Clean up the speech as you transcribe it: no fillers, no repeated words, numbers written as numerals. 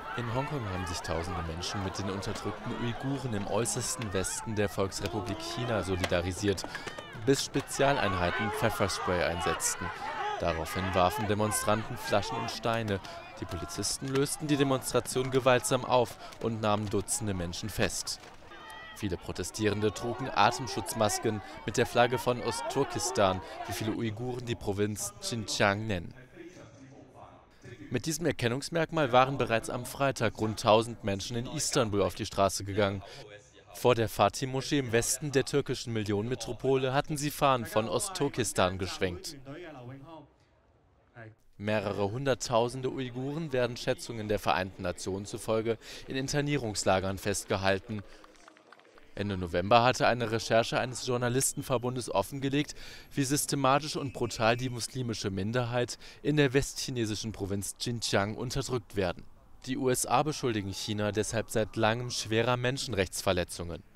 In Hongkong haben sich tausende Menschen mit den unterdrückten Uiguren im äußersten Westen der Volksrepublik China solidarisiert, bis Spezialeinheiten Pfefferspray einsetzten. Daraufhin warfen Demonstranten Flaschen und Steine. Die Polizisten lösten die Demonstration gewaltsam auf und nahmen Dutzende Menschen fest. Viele Protestierende trugen Atemschutzmasken mit der Flagge von Ostturkestan, wie viele Uiguren die Provinz Xinjiang nennen. Mit diesem Erkennungsmerkmal waren bereits am Freitag rund 1000 Menschen in Istanbul auf die Straße gegangen. Vor der Fatih-Moschee im Westen der türkischen Millionenmetropole hatten sie Fahnen von Ostturkestan geschwenkt. Mehrere Hunderttausende Uiguren werden Schätzungen der Vereinten Nationen zufolge in Internierungslagern festgehalten. Ende November hatte eine Recherche eines Journalistenverbundes offengelegt, wie systematisch und brutal die muslimische Minderheit in der westchinesischen Provinz Xinjiang unterdrückt werden. Die USA beschuldigen China deshalb seit langem schwerer Menschenrechtsverletzungen.